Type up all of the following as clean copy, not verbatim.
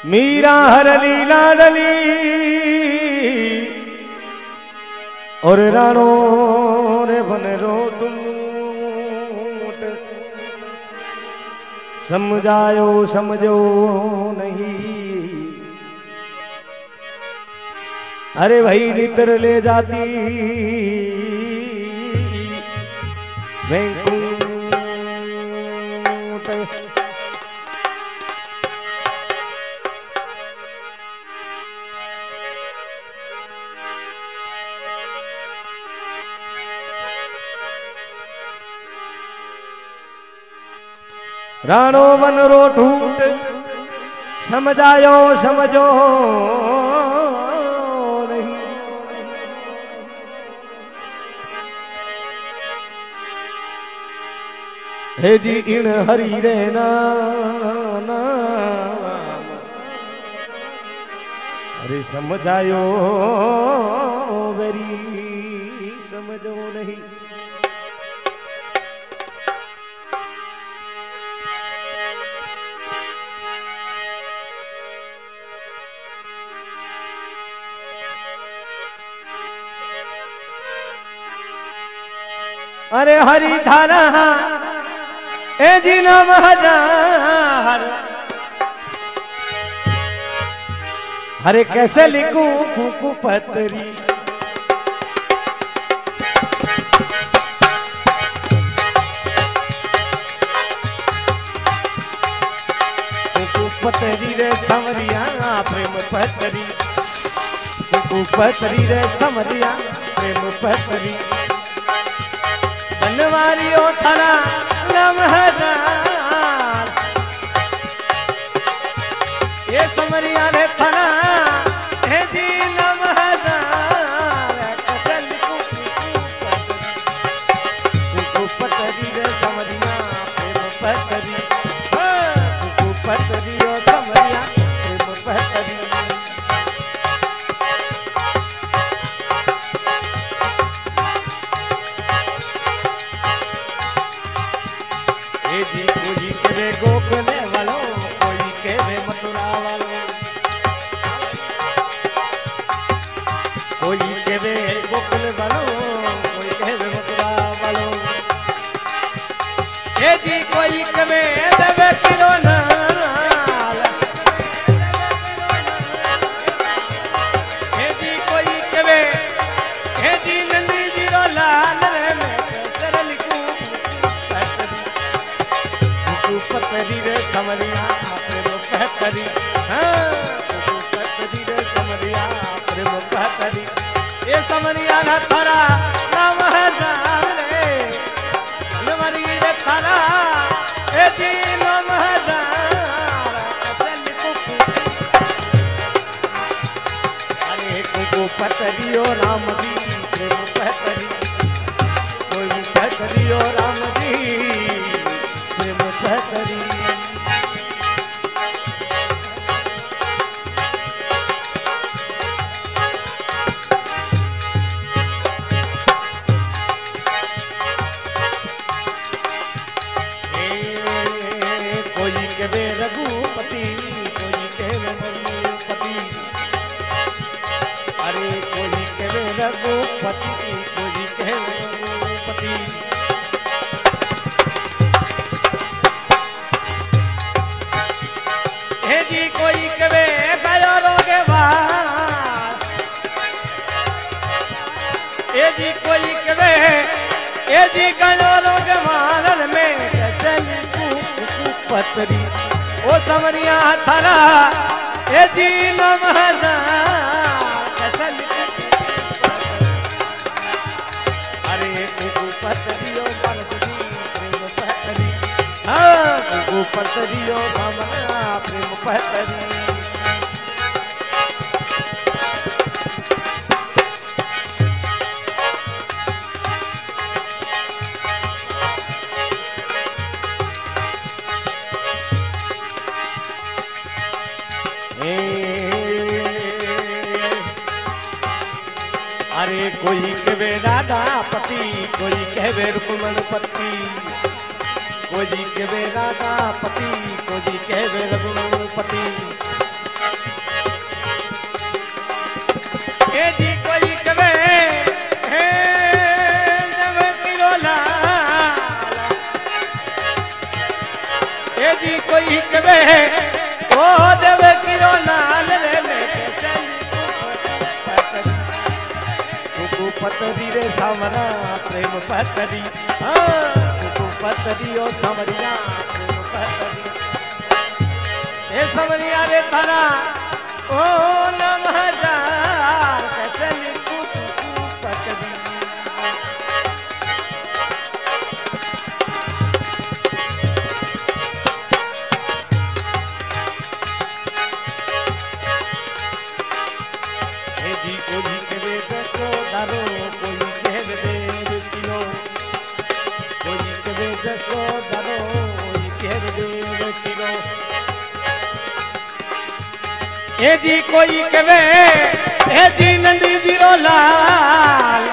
मीरा हरली लाडली और राणो रे बनरो टूट समझायो समझो नहीं। अरे भाई नितर ले जाती वैकुंठ राणो बनरो टूट समझायो समझो नहीं। हे जी इन हरि रे नाम अरे समझायो वेरी समझो नहीं। अरे हरि धारा ए जी नाम हजार अरे कैसे लिखूं कुकु पतरी कुकु पतरी रे समरिया प्रेम पतरी कुकु पतरी रे समरिया प्रेम पतरी बनवारियो थारा नाम हजार ये समरिया रे थारा हे जी नाम हजार कसल कुकु पतरी रे समरिया प्रेम पतरी कुकु पतरी ओ समरिया प्रेम पतरी। कोई केवे गोखले वालो कोई केवे मथुरा वालो कोई केवे गोखले वालो कोई केवे मथुरा वालो ये जी कोई केवे देवे किलो नाल ये जी कोई केवे ये जी नंदी जी रो लाल रे मैं कर लिखूं पतरी रे समरिया प्रेम पतरी पतरी रे समरिया प्रेम पतरी ये समरिया ना थारा नाम हजार रे नमरी रे थारा ए जी नाम हजार अरे कुकु पतरी ओ राम जी प्रेम पतरी कोई पतरी ओ राम जी प्रेम पतरी। कोई केवे रघुपति कोई केवे रघुपति अरे कोई केवे रघुपति कोई केवे रघुपति हे जी कोई केवे गयो रोगे वार हे जी कोई केवे हे जी गयो रोगे वार में चली पतरी ओ समरिया थारा ए जी नाम हजार अरे कुकु पतरी ओ प्रेम पतरी कुकु पतरी ओ समरिया प्रेम पतरी। अरे कोई कहवे राधा पति कोई कहवे रुक्मण पति कोई कहवे राधा पति कोई कहवे रुक्मण पति ए जी कोई कवे हे जब किरो लाल ए जी कोई कवे ओ जब किरो लाल रे लेके चली कुकु पतरी रे सामरा प्रेम पतरी कुकु पतरी ओ सामरिया प्रेम पतरी ए सामरिया रे थारा ओ नमः जार कैसे लिखूं कुकु पतरी ए जी को जी के वेद को दारो कोई कह दे किलो कोई के वेद को दारो कोई कह दे किलो ए जी कोई कवे ए जी नंदी जीरो लाल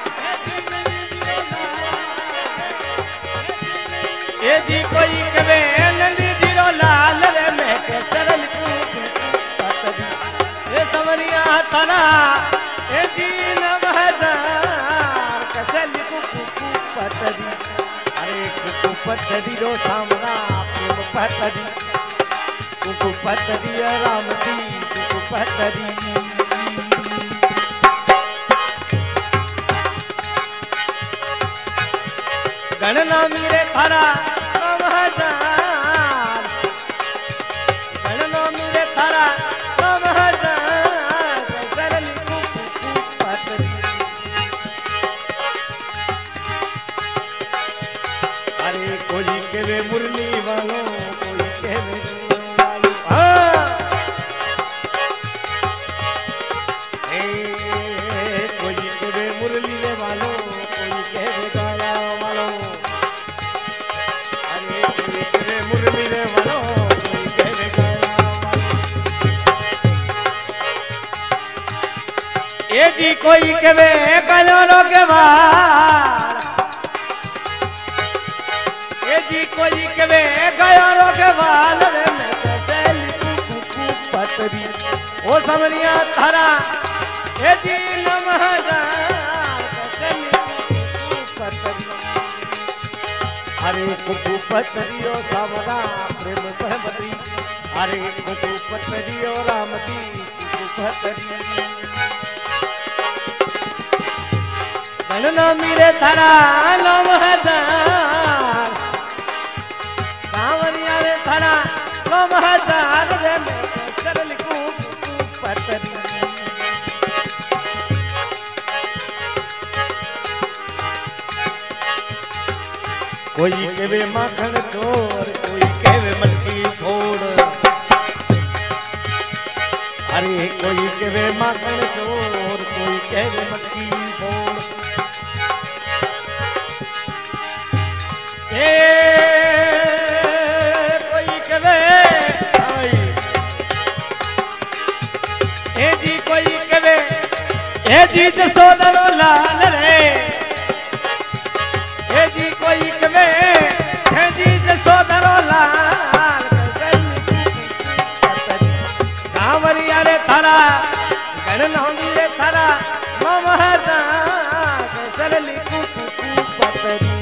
ए जी कोई कवे नंदी जीरो लाल रे मैं के सरल पतरी ए समरिया थाना ए जी नमहदार कैसे लिखूं कुकु पतरी अरे कुकु पतरी रो सामना प्रेम पतरी कुकु पतरी राम जी कुकु पतरी गणना मेरे थारा नमहदार गणना मेरे थारा नमहदार सरल कुकु पतरी अरे कोई केवे मुरली वालों कोई केवे कोई केवे मुरली वालो कोई केवे गाया वालो अरे कोई केवे मुरली वालो कोई केवे गाया वालो ए जी कोई केवे गायो के वाल ए जी कोई केवे गायो के वाल रे मैं कैसे लिखूं कुकु पतरी ओ समरिया थारा ए जी नमहदार कैसे लिखूं पतरी अरे कुकु पतरी ओ सामरा प्रेम पतरी अरे कुकु पतरी ओ राम जी कुकु पतरी गणना मेरे थारा नमहदार सावरिया रे थारा नमहदार रे मैं कैसे लिखूं कुकु पतरी कोई केवे माखन चोर कोई केवे मटकी फोड़ अरे कोई केवे माखन चोर कोई केवे मटकी फोड़ ए कोई केवे ए जी कोई केवे ए जी जसोदरो लाल रे ए जी कोई कवे हे जी जसोदरो लाल गावरिया रे थारा गणना रे थारा नमहदार कैसे लिखूं कुकु पतरी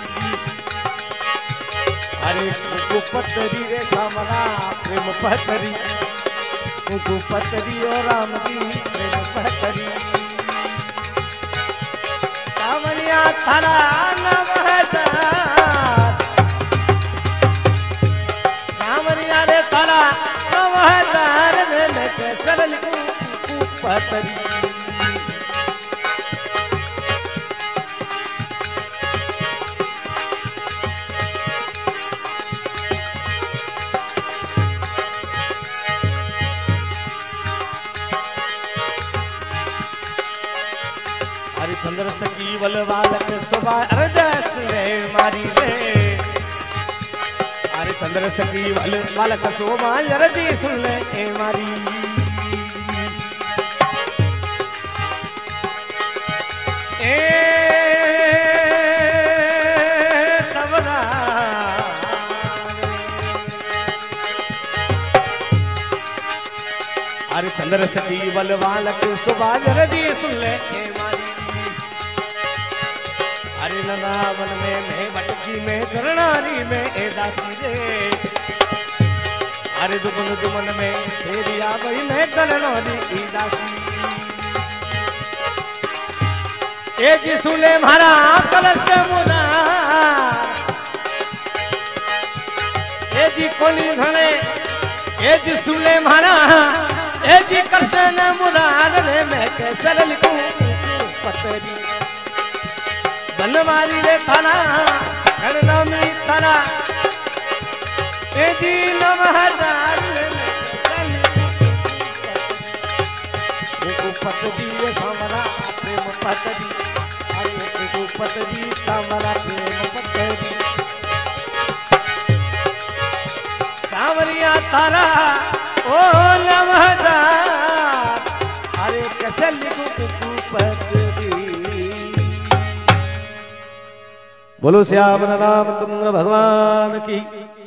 अरे कुकु पतरी रे सामरा प्रेम पतरी कुकु पतरी ओ राम जी प्रेम पतरी सावरिया थारा नमहदार सावरिया रे थारा नमहदार मैं कैसे लिखूं कुकु पतरी हरिचंद्र सखी बल बालक सुबह अरदस रे मारी रे हरिचंद्र सखी बल बालक सुबह अरदी सुन ले ए मारी ए सबरा हरिचंद्र सुंदर सटी बलवालक सुबाजर दी सुन ले ए मारी अरे नंदावन में भटकी में धरणारी में ए दासी रे अरे दुमन दुमन में तेरिया भाई में धरणारी ई दासी ए जी सुले मारा कलश मुना ए जी कोनी धने ए जी सुले मारा ए जी कृष्ण मुरार रे मैं कैसे लिखूं पतरी बनवारी रे थाना गणनामी थाना ए जी नमहदार रे मैं पतरी रे सामरा प्रेम पतरी अरे पतरी सामरा प्रेम पतरी सावरिया तारा ओ नमहदार अरे कैसे लिखूं तू पतरी। बोलो श्याम रामचंद्र भगवान की।